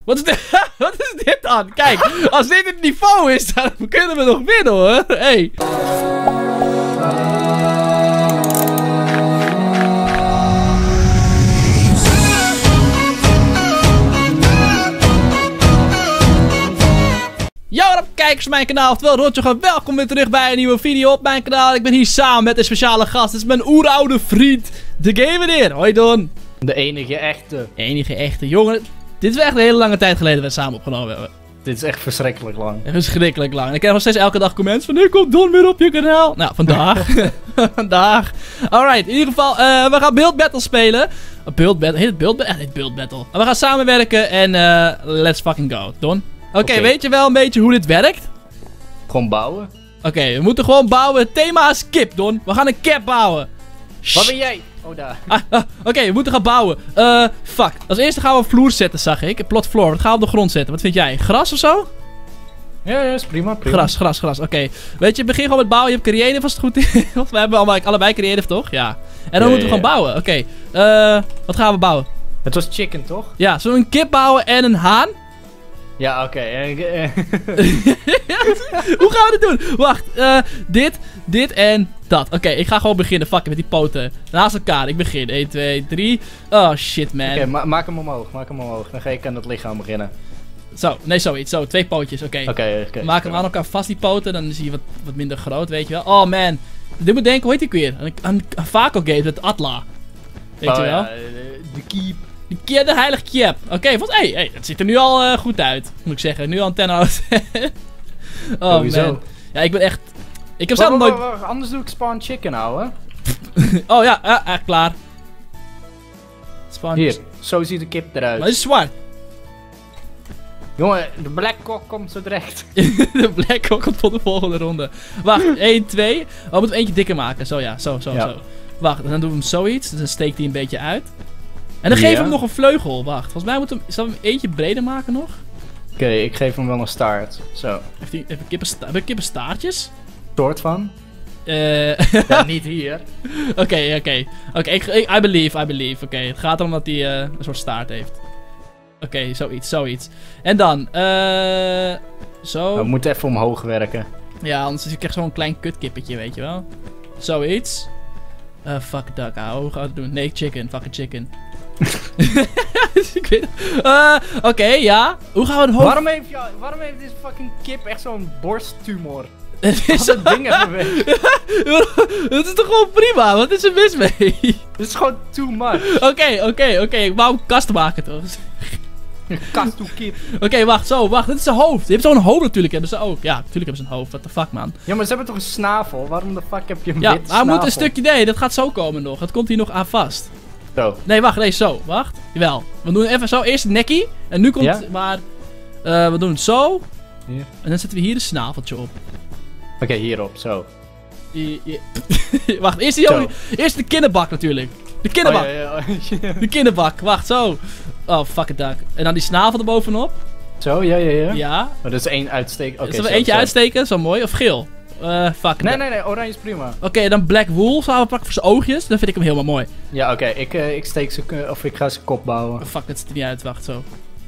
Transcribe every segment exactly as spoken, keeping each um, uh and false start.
Wat is dit? Wat is dit dan? Kijk, als dit het niveau is, dan kunnen we nog winnen hoor. Hey. Yo, wat up kijkers van mijn kanaal, oftewel Rotjoch, welkom weer terug bij een nieuwe video op mijn kanaal. Ik ben hier samen met een speciale gast, dit is mijn oeroude vriend, de Gamer. Hoi Don. De enige echte. Enige echte, jongen. Dit is wel echt een hele lange tijd geleden dat we samen opgenomen hebben. Dit is echt verschrikkelijk lang. Verschrikkelijk lang. En ik krijg nog steeds elke dag comments van, nu komt Don weer op je kanaal. Nou, vandaag. vandaag. Alright, in ieder geval, uh, we gaan Build Battle spelen. Uh, build Battle, heet het Build Battle? Echt, Build Battle. We gaan samenwerken en uh, let's fucking go. Don? Oké, okay, okay. Weet je wel een beetje hoe dit werkt? Gewoon bouwen. Oké, okay, we moeten gewoon bouwen. Het thema is kip, Don. We gaan een cap bouwen. Wat ben jij? Oh, daar. Ah, ah, Oké, okay, we moeten gaan bouwen. Uh, fuck. Als eerste gaan we een vloer zetten, zag ik. Een plot floor. Wat gaan we op de grond zetten? Wat vind jij? Gras of zo? Ja, ja, is prima, prima. Gras, gras, gras. Oké. Okay. Weet je, begin gewoon met bouwen. Je hebt creative als het goed is. Want we hebben allebei, allebei creative, toch? Ja. En dan ja, moeten we ja, gewoon ja. bouwen. Oké. Okay. Uh, wat gaan we bouwen? Het was chicken, toch? Ja, zullen we een kip bouwen en een haan? Ja, oké. Okay. Hoe gaan we dit doen? Wacht, uh, dit, dit en dat. Oké, okay, ik ga gewoon beginnen. Fuck it, met die poten. Naast elkaar, ik begin. één, twee, drie. Oh shit, man. Oké, okay, ma maak hem omhoog, maak hem omhoog. Dan ga ik aan het lichaam beginnen. Zo, nee, zoiets. Zo, twee pootjes, oké. Okay. Oké, okay, okay, Maak hem aan elkaar vast, die poten. Dan is hij wat, wat minder groot, weet je wel. Oh man. Dit moet denken, hoe heet ik weer? Een, een, een Vaco Gate met Atla. Weet oh, je wel? Ja, de keep. De, de heilige Kiep. Oké, okay, volgens hey, hey, het ziet er nu al uh, goed uit. Moet ik zeggen. Nu al een ten out. Oh Sowieso. Man. Ja, ik ben echt... Ik heb zelf nooit... Wacht, anders doe ik spawn chicken nou, hè? Oh ja, ja, ja, klaar. Spawn... Hier, zo ziet de kip eruit. Maar het is zwart. Jongen, de Black Cock komt zo direct. De Black Cock komt voor de volgende ronde. Wacht, één, twee. Oh, we moeten eentje dikker maken. Zo ja, zo, zo, ja. zo. Wacht, dan doen we hem zoiets. Dus dan steekt hij een beetje uit. En dan geven we ja. hem nog een vleugel. Wacht, volgens mij moeten we hem, hem eentje breder maken nog. Oké, okay, ik geef hem wel een staart. Zo. Heeft hij even kippensta hebben kippenstaartjes? Soort van? Uh... ja, niet hier. Oké, oké. Okay. Oké, okay, I believe, I believe. Oké, okay. Het gaat erom dat hij uh, een soort staart heeft. Oké, okay, zoiets, zoiets. En dan, eh... Uh, zo. We moeten even omhoog werken. Ja, anders is ik echt zo'n klein kutkippetje, weet je wel. Zoiets. Uh, fuck duck, ah, hoe gaan we het doen? Nee, chicken, fucking chicken. ik weet uh, Oké, okay, ja. Hoe gaan we het hoofd... Waarom heeft, jou, waarom heeft deze fucking kip echt zo'n borsttumor? Het is zo'n ding even weg. Het is toch gewoon prima? Wat is er mis mee? Het is gewoon too much. Oké, oké, oké. Ik wou een kast maken toch? Een kast to kip. Oké, okay, wacht, zo, wacht. Dit is zijn hoofd. Je hebt zo'n hoofd natuurlijk, hebben ze ook. Ja, natuurlijk hebben ze een hoofd. What the fuck, man. Ja, maar ze hebben toch een snavel? Waarom de fuck heb je een ja, wit snavel? Ja, hij moet een stukje... Nee, dat gaat zo komen nog. Het komt hier nog aan vast. Zo. Nee, wacht, nee, zo. Wacht. Jawel. We doen even zo. Eerst het nekkie. En nu komt... Ja? Maar... Uh, we doen het zo. Hier. En dan zetten we hier een snaveltje op. Oké, okay, hierop, zo. I, I, wacht, eerst, die, oh, eerst de kinderbak natuurlijk. De kinderbak. Oh, ja, ja, ja. De kinderbak, wacht, zo. Oh, fuck it, duck. En dan die snavel erbovenop. Zo, ja, ja, ja. Ja. Oh, dat is één uitsteken. Oké, okay, zullen we eentje zo. uitsteken? Zo mooi. Of geel? Uh, fuck Nee, nee, nee, oranje is prima. Oké, okay, dan black wool zouden we pakken voor zijn oogjes. Dan vind ik hem helemaal mooi. Ja, oké. Okay. Ik, uh, ik steek ze, of ik ga zijn kop bouwen. Oh, fuck, het ziet er niet uit. Wacht, zo.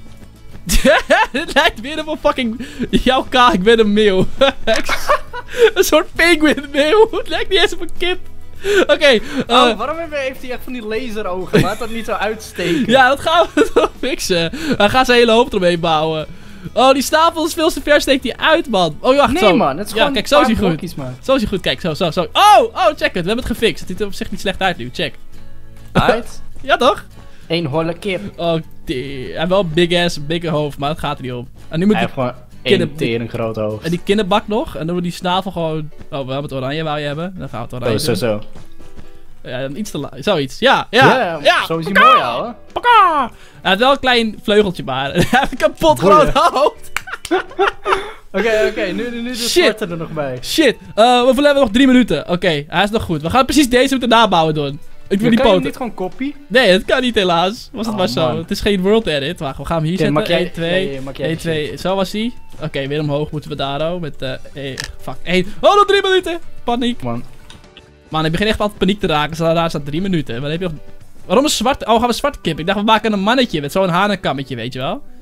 Het lijkt weer op een fucking... Jouw K, ik ben een meeuw. Een soort penguin meeuw. Het lijkt niet eens op een kip. Oké. Okay, uh, oh, waarom heeft hij echt van die laserogen? Laat dat niet zo uitsteken. Ja, dat gaan we toch fixen. Hij gaat zijn hele hoop eromheen bouwen. Oh, die stapel is veel te ver, steekt hij uit, man. Oh, wacht, nee, zo. man, het is ja, gewoon kijk, zo is hij goed. blokjes, man. Zo is hij goed, kijk, zo, zo, zo. Oh, oh, check het, we hebben het gefixt. Het ziet er op zich niet slecht uit nu, check. Uit? Ja, toch? Eén holle kip. Oh, die. Hij heeft wel een big ass, een bigger hoofd, maar dat gaat er niet op. En nu moet hij heeft gewoon één tering groot hoofd. En die kinderbak nog, en dan doen we die snavel gewoon... Oh, we hebben het oranje, wou je hebben. Dan gaan we het oranje oh, zo, zo. Ja, dan iets te laag. Zoiets. Ja, ja, ja. ja, ja. Zo is hij mooi, ouwe. Hij heeft wel een klein vleugeltje, maar hij heeft een kapot groot hoofd. Oké, oké, okay, nu, nu de zwarte er nog bij. Shit, uh, hoeveel hebben we nog? Drie minuten. Oké, okay, hij is nog goed. We gaan precies deze moeten nabouwen doen. Ik wil die kan poten. je niet gewoon copy? Nee, dat kan niet helaas. Was het oh, maar zo. Man. Het is geen world edit. Wacht, we gaan hem hier okay, zetten. één, twee, ja, ja, één, twee. Zo was hij. Oké, okay, weer omhoog moeten we daar ook. Met, uh, hey, fuck, één. Oh, nog drie minuten. Paniek. Man. Man, ik begin echt altijd paniek te raken. Zo, daar staat drie minuten. Wat heb je nog... Waarom een zwart... Oh, gaan we zwarte kip? Ik dacht, we maken een mannetje met zo'n hanenkammetje, weet je wel?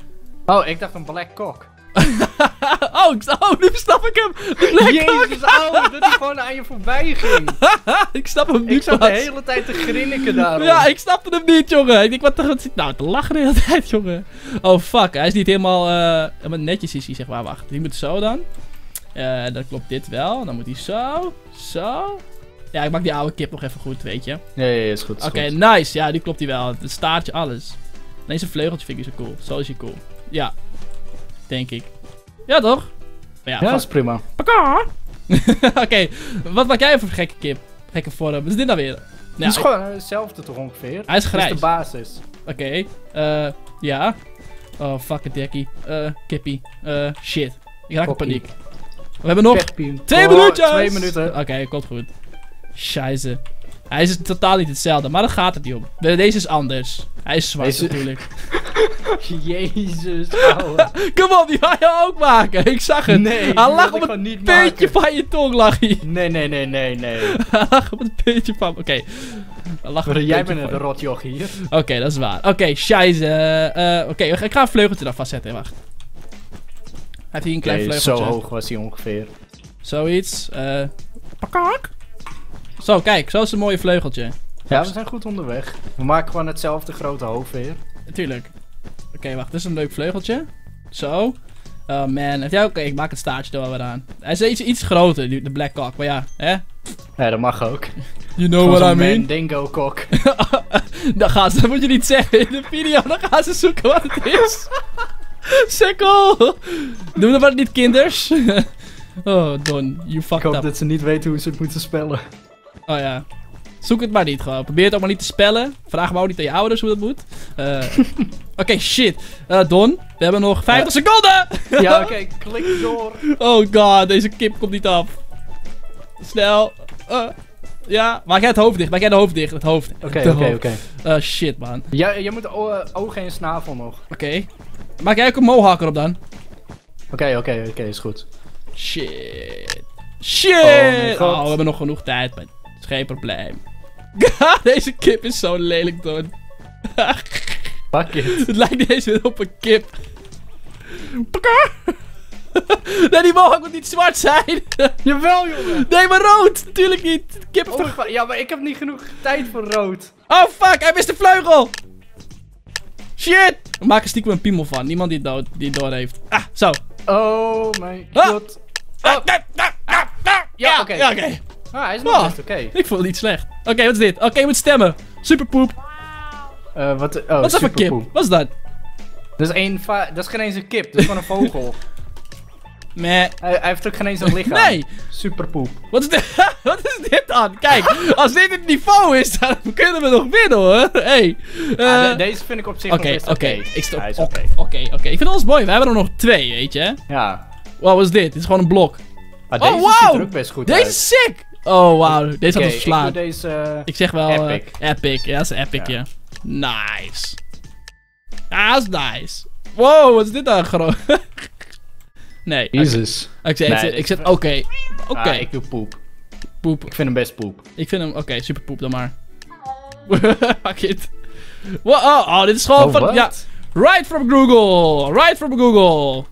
Oh, ik dacht een black cock. oh, ik, oh, nu snap ik hem. De Black Cock. Jezus, ouwe, dat hij gewoon aan je voorbij ging. ik snap hem niet Ik zat pas. de hele tijd te grinniken daarom. Ja, ik snapte hem niet, jongen. Ik denk, wat te, zit nou te lachen de hele tijd, jongen. Oh, fuck. Hij is niet helemaal, uh, helemaal netjes, is hij, zeg maar. Wacht, die moet zo dan. Uh, dan klopt dit wel. Dan moet hij zo. Zo. Ja, ik maak die oude kip nog even goed, weet je. Ja, ja, is goed. Oké, okay, nice. Ja, die klopt hij wel. Het staartje, alles. Nee, zijn vleugeltje vind ik zo cool. Zo is hij cool. Ja. Denk ik. Ja, toch? Ja, ja dat is prima. Oké, okay, wat maak jij voor een gekke kip? Gekke vorm. Wat is dit nou weer? Het Nou, is gewoon hetzelfde toch ongeveer? Hij is grijs. Dat is de basis. Oké, okay, uh, ja. Oh, fuck it, Dekkie. Uh, kippie. Uh, shit. Ik raak in paniek. We hebben nog Peppie. twee oh, minuutjes! Twee minuten. Oké, okay, komt goed. Scheisse. Hij is totaal niet hetzelfde, maar daar gaat het niet om. Deze is anders. Hij is zwart Deze... natuurlijk. Jezus, ouwe. Kom op, die ga je ook maken. Ik zag het. Nee, hij lag op het niet peentje maken. van je tong, lag hij. Nee, nee, nee, nee, nee. Hij lag op het peentje van... Oké. Okay. Jij bent een rotjoch hier. Oké, okay, dat is waar. Oké, okay, scheisse. Uh, Oké, okay, ik ga een vleugeltje eraf vastzetten. Wacht. Hij heeft hier een klein okay, vleugeltje. Zo hoog was hij ongeveer. Zoiets. Uh, pakak. Zo, kijk. Zo is een mooie vleugeltje. Ja, we zijn goed onderweg. We maken gewoon hetzelfde grote hoofd weer. Natuurlijk. Oké, okay, wacht. Dit is een leuk vleugeltje. Zo. Oh man. Heb jij ook... Okay, ik maak het staartje er wel weer aan. Hij is iets, iets groter, de Black Cock. Maar ja, hè? Ja, dat mag ook. You know what I mean? Dingo kok. Dan gaan ze, dat moet je niet zeggen in de video. Dan gaan ze zoeken wat het is. Sikkel! Doen we dat niet, kinders? Oh, Don, you fucked up. Ik hoop up. dat ze niet weten hoe ze het moeten spellen. Oh ja. Zoek het maar niet gewoon. Probeer het ook maar niet te spellen. Vraag maar ook niet aan je ouders hoe dat moet. Uh, Oké, okay, shit. Uh, Don, we hebben nog vijftig ja. seconden! Ja, oké, okay, klik door. Oh god, deze kip komt niet af. Snel. Uh, ja, maak jij het hoofd dicht. Maak jij de hoofd dicht. Het hoofd. Oké, oké, oké. Uh, shit, man. Ja, je moet ogen en snavel nog. Oké. Okay. Maak jij ook een mohawk erop dan? Oké, okay, oké, okay, oké, okay, is goed. Shit. Shit! Oh, oh, we hebben nog genoeg tijd, maar het is geen probleem. Deze kip is zo lelijk, Don. Fuck it. Het lijkt niet eens weer op een kip. Nee, die mohawk moet niet zwart zijn. Jawel, jongen. Nee, maar rood. Natuurlijk niet. De kip is oh, toch... Ja, maar ik heb niet genoeg tijd voor rood. Oh, fuck. Hij mist de vleugel. Shit. We maken stiekem een piemel van. Niemand die het dood, die door heeft. Ah, zo. Oh, mijn god. Ah. Oh. Ah, ah, ah, ah. Ja, oké. Okay. Ja, okay. Ah, hij is nog oh, best oké. Okay. Ik vond het niet slecht. Oké, okay, wat is dit? Oké, okay, je moet stemmen. Superpoep. Uh, wat, oh, wat is dat voor kip? Wat is dat? Dat is, een dat is geen eens een kip, dat is gewoon een vogel. Meh. Hij, hij heeft ook geen eens een lichaam. Nee. Superpoep. Wat is dit? Wat is dit dan? Kijk, als dit het niveau is, dan kunnen we nog winnen hoor. Hey. Uh, ah, de, deze vind ik op zich Oké, okay, oké. Okay. Okay. Oké, oké, oké. Okay. Ik vind alles mooi. We hebben er nog twee, weet je. Ja. Wow, wat is dit? Dit is gewoon een blok. Ah, deze oh, wow. ziet er ook best goed deze uit. Deze is sick. Oh, wauw. Deze okay, had ons verslaan. Ik doe deze... Uh, ik zeg wel... Epic. Uh, epic. Ja, dat is epic, ja. ja. Nice. Ja, dat is nice. Wow, wat is dit dan groot? Nee. Jezus. Okay. Ik, nee, ik, ik zet oké. Okay. Oké. Okay. Ah, ik doe poep. Poep. Ik vind hem best poep. Ik vind hem... Oké, okay, super poep dan maar. Fuck it. Wow, oh, oh, dit is gewoon oh, van... what? Ja. Right from Google. Right from Google.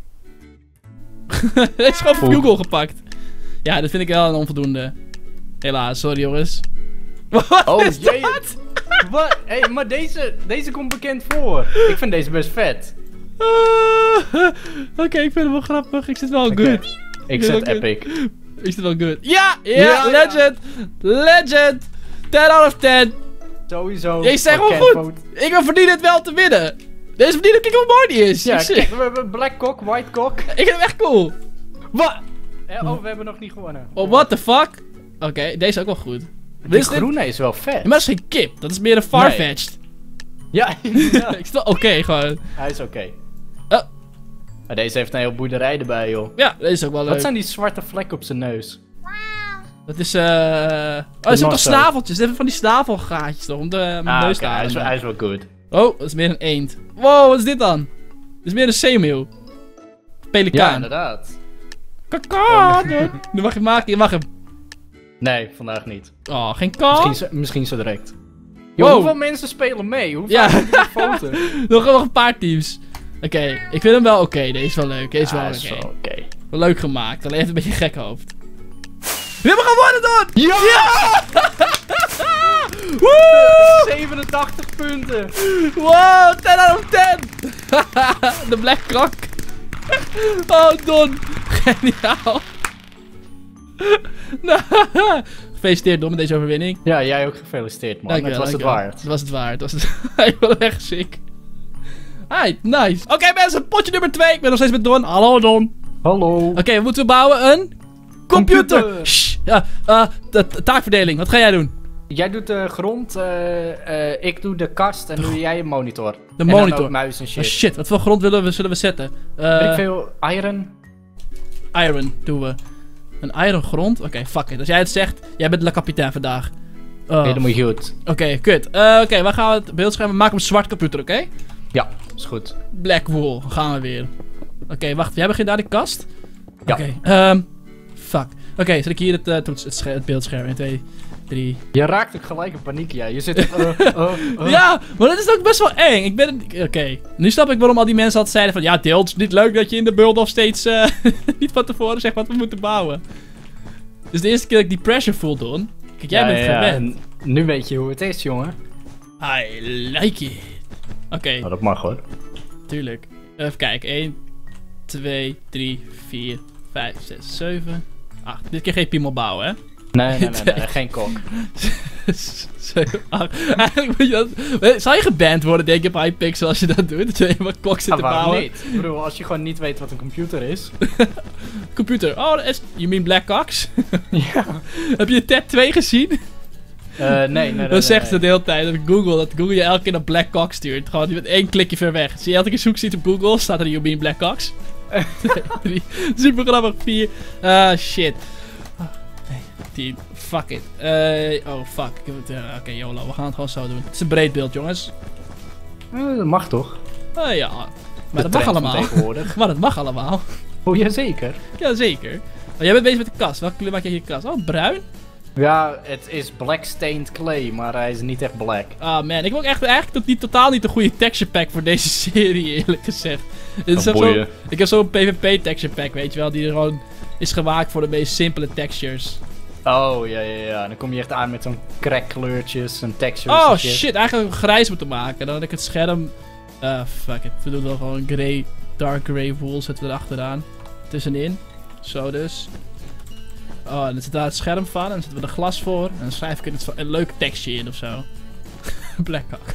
Dit is gewoon van Google gepakt. Ja, dat vind ik wel een onvoldoende. Helaas, sorry jongens. Wat oh, is jee. dat? Wat? Hé, hey, maar deze, deze komt bekend voor. Ik vind deze best vet. Uh, Oké, okay, ik vind hem wel grappig. Ik zit wel okay. good. Ik zet epic. Ik zit wel good. Ja, ja, ja legend. Ja. Legend. ten out of ten. Sowieso. Je zegt gewoon goed. Vote. Ik verdien het wel te winnen. Deze verdien dat ik hoe mooi die is. Ja, kijk, we hebben black cock, white cock. Ik vind hem echt cool. Wat? Oh, we hebben nog niet gewonnen. Oh, what the fuck? Oké, okay, deze is ook wel goed. Die groene dit? Is wel vet. Maar dat is geen kip. Dat is meer een farfetched. Nee. Ja, ja. Ik stel oké okay, gewoon. Hij is oké. Okay. Oh. Maar deze heeft een heel boerderij erbij, joh. Ja, deze is ook wel leuk. Wat zijn die zwarte vlekken op zijn neus? Dat is eh... Uh... Oh, er zijn toch snaveltjes? Even van die snavelgaatjes toch? Om de mijn ah, neus okay. te halen. Hij, hij is wel good. Oh, dat is meer een eend. Wow, wat is dit dan? Dit is meer een zeemeeuw. Pelikaan. Ja, inderdaad. Kaka! Nu mag je maken, je mag hem. Nee, vandaag niet. Oh, geen kans. Misschien, misschien zo direct. Yo, wow. Hoeveel mensen spelen mee? Hoeveel ja. foto's? nog, nog een paar teams. Oké, ik vind hem wel oké. Okay. Deze is wel leuk. Deze is Ja, wel is oké. wel oké. Wel leuk gemaakt. Alleen heeft een beetje een gek hoofd. We hebben gewonnen, Don! Ja! Woe! zevenentachtig punten. Wow, ten out of ten! De Black Cock. Oh, Don. Geniaal. Nou, gefeliciteerd, Don, met deze overwinning. Ja, jij ook gefeliciteerd, man. Dankjewel, Het was het dankjewel. waard. Het was het waard. Het was het... Ik was echt sick. Hi, nice. Oké, okay, mensen, potje nummer twee. Ik ben nog steeds met Don. Hallo, Don. Hallo. Oké, okay, we moeten bouwen een computer. Computer. Shh. Ja, uh, de, de taakverdeling. Wat ga jij doen? Jij doet de grond, uh, uh, ik doe de kast en doe jij een monitor. De en monitor. dan ook muis en shit. Oh shit, wat voor grond willen we, zullen we zetten? Uh, Weet ik veel, iron? Iron doen we. Een iron grond? Oké, okay, fuck it. Als jij het zegt, jij bent de kapitein vandaag. Oh. Helemaal goed. Oké, okay, kut. Uh, Oké, okay, waar gaan we het beeldscherm? We maken een zwart computer, oké? Okay? Ja, is goed. Black wool, gaan we weer. Oké, okay, wacht. Jij begint daar de kast? Ja. Oké, okay, um, fuck. Oké, okay, zet ik hier het, uh, toets, het, het beeldscherm. één, twee, drie. Je raakt ook gelijk in paniek, ja. Je zit er, uh, uh, uh. Ja, maar dat is ook best wel eng. Ik ben... Oké, okay. Nu snap ik waarom al die mensen altijd zeiden van... Ja, Deel, het is niet leuk dat je in de build of steeds uh, niet van tevoren zegt wat we moeten bouwen. Dus de eerste keer dat ik die pressure voel, Don. Kijk, jij ja, bent ja, gewend. En nu weet je hoe het is, jongen. I like it. Oké. Okay. Oh, dat mag hoor. Tuurlijk. Even kijken. één, twee, drie, vier, vijf, zes, zeven, acht. Dit keer geen piemel bouwen, hè? Nee, nee, nee, nee, geen kok. zeven, acht. Eigenlijk moet je dat... Zou je geband worden, denk je, op Hypixel als je dat doet? Dat je helemaal kok zit Ah, te waarom bouwen? niet? Ik bedoel, als je gewoon niet weet wat een computer is. Computer. Oh, dat is... You mean Black Cox? Ja. Heb je Ted twee gezien? Uh, nee, nee, nee. Dat zegt ze nee. de hele tijd. Dat Google, dat Google je elke keer naar Black Cox stuurt. Gewoon die met één klikje ver weg. Zie je elke keer zoek ziet op Google, staat er You mean Black Cox? twee, drie. Super grappig. vier. Ah, shit. Oh, nee, tien. Fuck it. Uh, oh, fuck. Ik heb het... Uh, Oké, okay, YOLO. We gaan het gewoon zo doen. Het is een breed beeld, jongens. Uh, dat mag toch? Uh, ja. Maar De dat mag trend van allemaal. tegenwoordig. Maar dat mag allemaal. Oh, jazeker. Jazeker. Oh, jij bent bezig met de kast. Welke kleur maak jij je kast? Oh, bruin? Ja, het is black stained clay, maar hij is niet echt black. Ah man, ik wil ook echt eigenlijk tot niet, totaal niet een goede texture pack voor deze serie, eerlijk gezegd. Dit is Oh, zo, boeien. ik heb zo'n PvP texture pack, weet je wel, die er gewoon is gemaakt voor de meest simpele textures. Oh, ja, ja, ja. Dan kom je echt aan met zo'n crack kleurtjes en textures Oh en shit. shit, eigenlijk een grijs moeten maken. Dan had ik het scherm... Uh, fuck it, we doen dan gewoon grey, dark grey wool zetten we erachteraan. Tussenin. Zo dus. Oh, en dan zit daar het scherm van en dan zetten we er glas voor. En dan schrijf ik er iets van, een leuke tekstje in ofzo. Black Cock.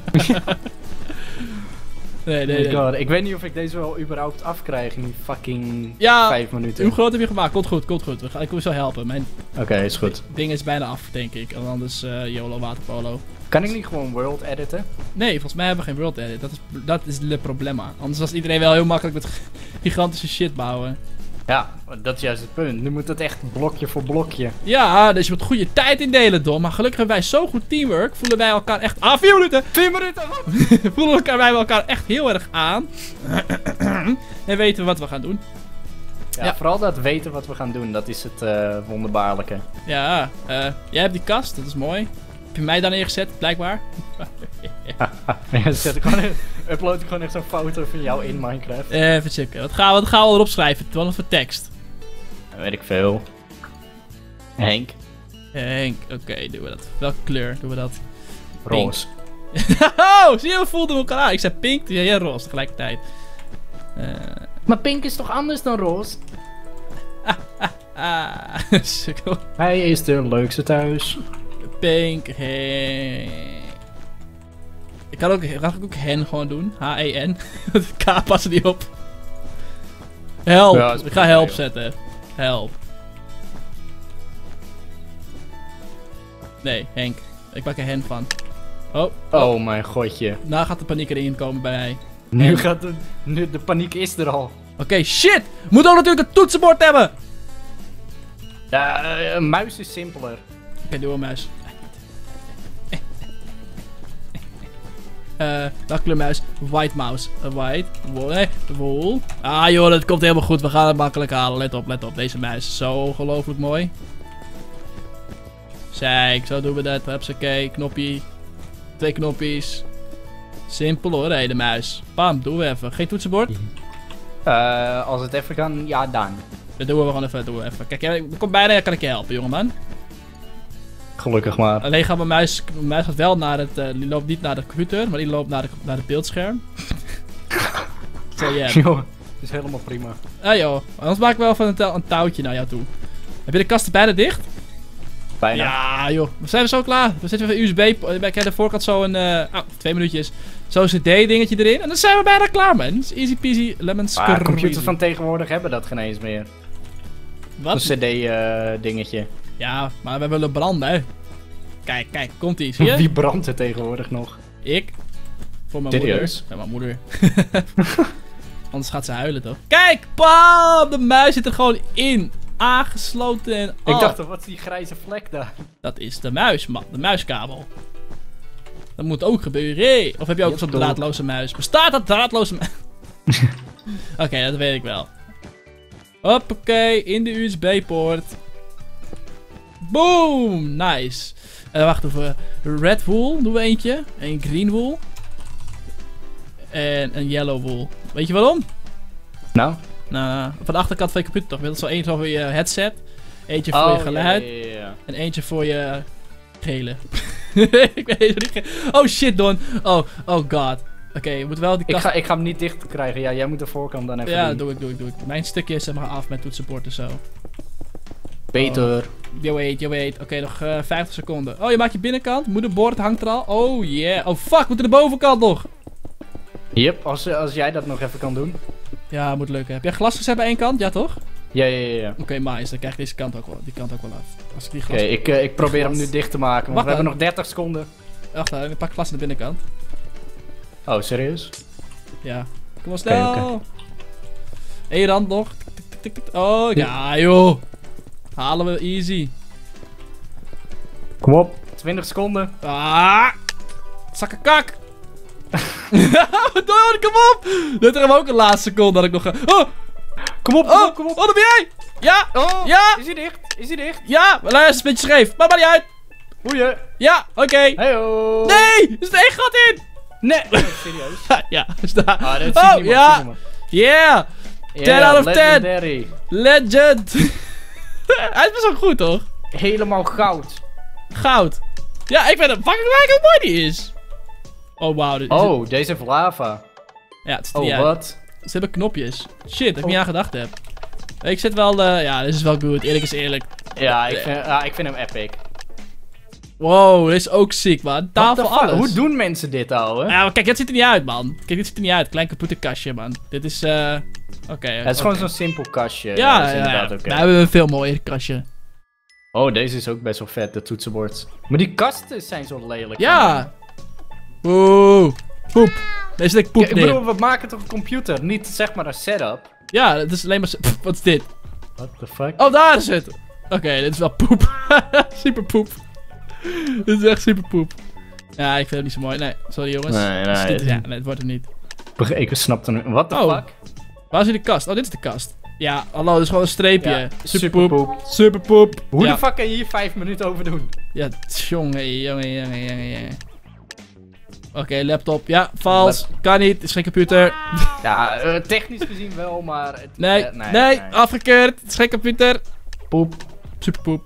nee, nee, Oh my nee. god, ik weet niet of ik deze wel überhaupt afkrijg in die fucking Ja, vijf minuten. Hoe Oké, groot heb je gemaakt? Komt goed, komt goed. We gaan, ik wil je zo helpen. Mijn is goed. ding is bijna af, denk ik. En anders uh, YOLO waterpolo. Kan ik niet gewoon world editen? Nee, volgens mij hebben we geen world edit. Dat is, dat is le problema. Anders was iedereen wel heel makkelijk met gigantische shit bouwen. Ja, dat is juist het punt. Nu moet het echt blokje voor blokje. Ja, dus je moet goede tijd indelen, Dom. Maar gelukkig hebben wij zo goed teamwork. Voelen wij elkaar echt... Ah, vier minuten! vier minuten! Voelen elkaar, wij elkaar echt heel erg aan. En weten we wat we gaan doen. Ja, Ja. vooral dat weten wat we gaan doen, dat is het uh, wonderbaarlijke. Ja, uh, jij hebt die kast, dat is mooi. Heb je mij daar neergezet, blijkbaar? Ja, zet ik gewoon, upload ik gewoon echt zo'n foto van jou in Minecraft. Even checken. Wat gaan we, wat gaan we erop schrijven? Wat voor tekst? Dan weet ik veel. Henk. Henk, oké, okay, doen we dat. Welke kleur doen we dat? Roos. Oh, zie je, we voelden elkaar aan. Ik zei pink, jij ja, roze tegelijkertijd. Uh, Maar pink is toch anders dan roos? ah, sukkel. Hij is de leukste thuis. Pink, hen. Ik kan ook, kan ik ook hen gewoon doen. H E N. K past er niet op. Help. Ja, is ik ga help joh. zetten. Help. Nee, Henk. Ik maak er hen van. Oh. Oh mijn godje. Nou gaat de paniek erin komen bij mij. Nu En- gaat de, nu, de paniek is er al. Oké, okay, shit! Moet ook natuurlijk een toetsenbord hebben! Oké, Ja, uh, een muis is simpeler. okay, doe een muis. Eh, welke kleur muis? White mouse. Uh, white. Wool. Nee, wool. Ah joh, dat komt helemaal goed. We gaan het makkelijk halen. Let op, let op. Deze muis. Zo ongelooflijk mooi. Kijk, zo doen we dat. Hupsakee, knoppie. Twee knoppies. Simpel hoor, hé, de muis. Bam, doen we even. Geen toetsenbord? Uh, als het even kan, ja dan. Dat doen we gewoon even, doen we even. Kijk, jij komt bijna, kan ik je helpen, jongeman. Gelukkig maar. Alleen gaat mijn muis, mijn muis gaat wel naar het, uh, die loopt niet naar de computer, maar die loopt naar, de, naar het beeldscherm. Zo, ja. Joh, dat is helemaal prima. Ah joh, anders maak ik wel even een, een touwtje naar jou toe. Heb je de kasten bijna dicht? Bijna. Ja joh, we zijn we zo klaar. We zetten even een U S B, ik heb de voorkant zo een, uh, oh, twee minuutjes. Zo'n C D dingetje erin en dan zijn we bijna klaar man. Dat is easy peasy, lemon squeezy. Maar computers van tegenwoordig hebben dat geen eens meer. Wat? Een C D uh, dingetje. Ja, maar we willen branden hè. Kijk, kijk, komt ie, zie je? Wie brandt er tegenwoordig nog? Ik. Voor mijn Serieus? moeder. Ja, mijn moeder. Anders gaat ze huilen toch? Kijk, bam! De muis zit er gewoon in. Aangesloten en al. Ik dacht, wat is die grijze vlek daar? Dat is de muis, man. De muiskabel. Dat moet ook gebeuren. Hey. Of heb je ook Ja, zo'n toch. draadloze muis? Bestaat dat draadloze muis? Oké, okay, dat weet ik wel. Hoppakee, in de U S B-poort. Boom! Nice. Uh, wacht even. Red wool doen we eentje. Een green wool. En een yellow wool. Weet je waarom? Nou? Nou, van de achterkant van je computer toch? Dat is zo één voor je headset. Eentje voor oh, je geluid. Ja, ja, ja. En eentje voor je gele. Ik weet het niet. Oh shit, Don. Oh, oh god. Oké, okay, je moet wel die ik, kast... ga, ik ga hem niet dicht krijgen. Ja, jij moet de voorkant dan even Ja, doen. doe ik, doe ik, doe ik. Mijn stukje is zeg maar af met toetsenbord en zo. Beter. Oh. Je weet, je weet. Oké, okay, nog uh, vijftig seconden. Oh, je maakt je binnenkant. Moederbord hangt er al. Oh yeah. Oh fuck, moet er de bovenkant nog. Yep, als, als jij dat nog even kan doen. Ja, moet lukken. Heb jij glas gezet bij één kant? Ja, toch? Ja, ja, ja. ja. Oké, okay, nice. Dan krijg ik deze kant ook wel, die kant ook wel af. Als ik die Oké, glas... okay, ik, uh, ik probeer glas. hem nu dicht te maken. Want Wacht we dan. hebben nog dertig seconden. Wacht, ik pak glas aan de binnenkant. Oh, serieus? Ja. Kom maar snel. Okay, okay. Eén rand nog. Tik, tik, tik, tik. Oh, ja joh. Halen we easy. Kom op. twintig seconden. Ah. Zakken kak. Wat doe je? Kom op. Dit er hem ook een laatste seconde dat ik nog ga. Oh. Kom op, kom Oh, op, kom op. Oh, daar ben jij. Ja. Oh, Ja. Is hij dicht? Is hij dicht? Ja. Maar luister, een beetje scheef. Maar maakt niet uit. Boeien. Ja, oké. Okay. Heyo. Nee. Er zit één gat in. Nee. Oh, serieus? Ja, is daar. Ah, dat Oh, ziet ja. Yeah. ten out of ten. Legendary. Legend. Hij is best wel goed, toch? Helemaal goud. Goud. Ja, ik ben een fucking blij hoe mooi die is. Oh, wauw. Dit is Oh, het... deze heeft lava. Ja, het ziet er niet Oh, uit. wat? Ze hebben knopjes. Shit, dat ik Oh. niet aan gedacht heb. Ik zit wel, uh, ja, dit is wel goed. Eerlijk is eerlijk. Ja, ik vind, ah, ik vind hem epic. Wow, dit is ook sick, man. What Tafel, the fuck? alles. Hoe doen mensen dit, ouwe? Ja, maar kijk, dit ziet er niet uit, man. Kijk, dit ziet er niet uit. Klein computerkastje, man. Dit is, eh... Oké. Okay, Het is gewoon zo'n simpel kastje. Ja, dat is ja, inderdaad ja. oké. Wij hebben een veel mooier kastje. Oh, deze is ook best wel vet, de toetsenbord. Maar die kasten zijn zo lelijk. Ja. Oeh. Poep. Deze ligt poep Ik neer. bedoel, we maken toch een computer, niet zeg maar een setup. Ja, het is alleen maar... Pff, wat is dit? What the fuck? Oh, daar is het. Oké, okay, dit is wel poep. Super poep. Dit is echt super poep. Ja, ik vind het niet zo mooi. Nee, sorry jongens. Nee, nee. Dus dit is, ja, nee, het wordt hem niet. Ik snap er nu. What the Oh. fuck? Waar is hier de kast? Oh, dit is de kast. Ja, hallo, dit is gewoon een streepje. Ja, super poep. superpoep. Super poep. Hoe ja. de fuck kan je hier vijf minuten over doen? Ja, jongen, jongen, jongen, jongen, jongen. Oké, okay, laptop. Ja, vals. Lap Kan niet. Het is geen computer. Ja, uh, technisch gezien wel, maar... Het, Nee, uh, nee, nee, nee. afgekeurd. Het is geen computer. Poep. Super poep.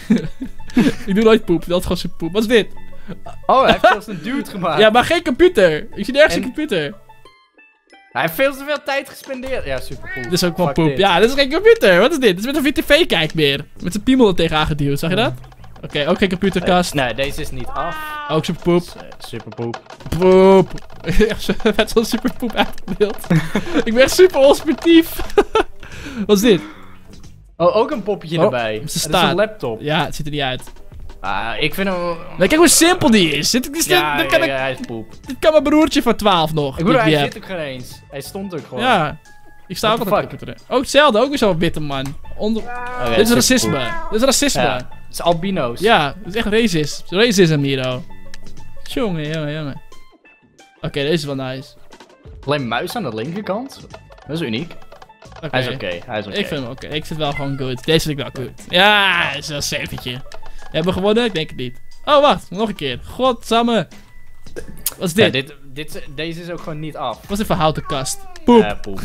Ik doe nooit poep. Dat is gewoon super poep. Wat is dit? Oh, hij heeft zelfs een dude gemaakt. Ja, maar geen computer. Ik zie nergens En- een computer. Hij heeft veel te veel tijd gespendeerd. Ja, super poep. Dit is ook gewoon Fuck poep. dit. Ja, dit is geen computer. Wat is dit? Dit is met een V T V-kijk meer. Met zijn piemel er tegenaan geduwd. Zag je dat? Oké, okay, ook geen computerkast. Nee, deze is niet af. Ook super poep. Dus, uh, super poep. Poep. Echt zo, met zo'n super poep uitgebeeld. Ik ben echt super onsportief. Wat is dit? Oh, ook een poppetje Oh, erbij. ze Het is staat. een laptop. Ja, het ziet er niet uit. Ah, ik vind hem... Nee, kijk hoe simpel die is. Dit, dit, dit, Ja, dit, ja, kan, ja, ik, hij is poep. dit kan mijn broertje van twaalf nog. Ik bedoel, die hij heb. zit ook geen eens. Hij stond ook gewoon. Ja. Ik sta ook What altijd the op de computer. Ook hetzelfde, ook weer zo'n witte man. Onder... Oké, dit is super racisme. poep. Dit is racisme. Ja, Ja, het is albino's. dit is echt racist. Racism hier, oh. Jongen, jongen, jongen. Oké, okay, deze is wel nice. Alleen muis aan de linkerkant. Dat is uniek. Okay. Hij is oké, okay, hij is oké. Ik vind hem oké. Okay. Ik zit wel gewoon goed. Deze vind ik wel goed. Ja, is wel een zeventje. Hebben we gewonnen? Ik denk het niet. Oh, wacht. Nog een keer. Godsamme. Wat is dit? Ja, dit, dit, deze is ook gewoon niet af. Wat is dit voor houten kast? Poep. Uh, poep.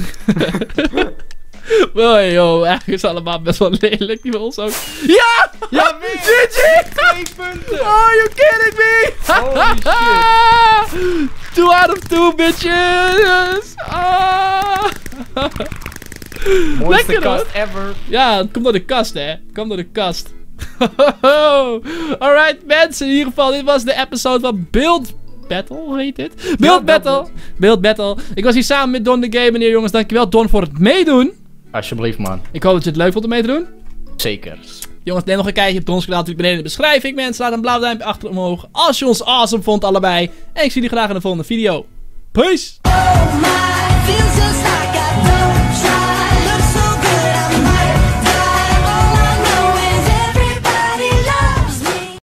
Oh, joh, eigenlijk is allemaal best wel lelijk. Die van ons ook. Ja! Ja, weer! G G! Twee punten! Oh, you kidding me? Holy shit! Two out of two, bitches! Ah. Mooiste Lekker, kast hoor. ever. Ja, het komt door de kast, hè. Het komt door de kast. Alright, mensen. In ieder geval, dit was de episode van Build Battle, hoe heet dit? Build Ja, Battle. dat- Build Battle. Ik was hier samen met Don de Gamer, jongens. Dankjewel, Don, voor het meedoen. Alsjeblieft, man. Ik hoop dat je het leuk vond om mee te doen. Zeker. Jongens, neem nog een kijkje op Don's kanaal natuurlijk beneden in de beschrijving. Mensen, laat een blauw duimpje achter omhoog als je ons awesome vond allebei. En ik zie jullie graag in de volgende video. Peace! Oh my